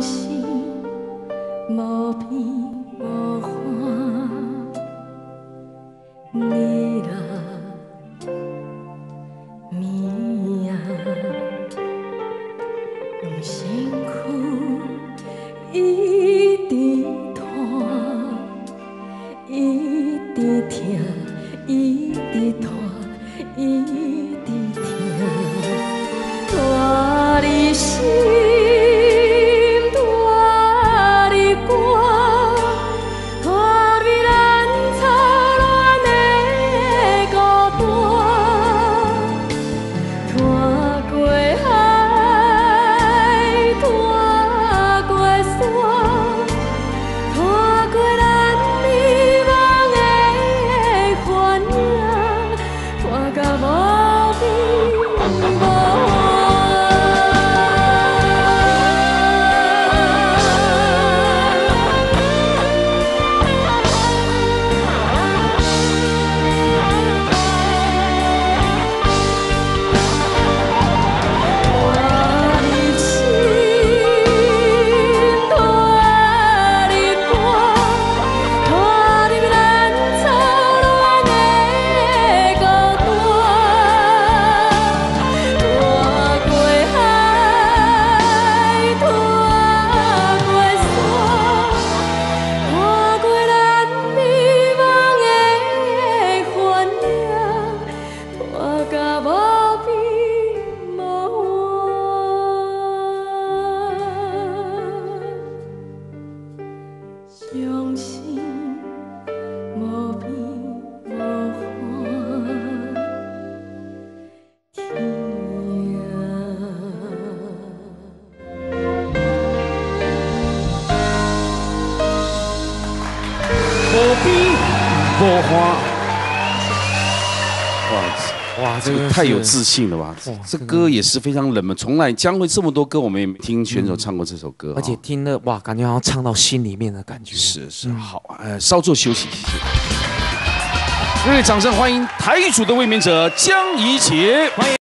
心无边无花，你若命用身躯一直拖，一直听，一直拖，一直听，带你心。 相信无边无花， 无边无花。哇，这个太有自信了吧！这歌也是非常冷门，从来将会这么多歌，我们也没听选手唱过这首歌， 而且听了哇，感觉好像唱到心里面的感觉。 是，好，稍作休息，谢谢。热烈掌声欢迎台语组的卫冕者江怡琪，欢迎。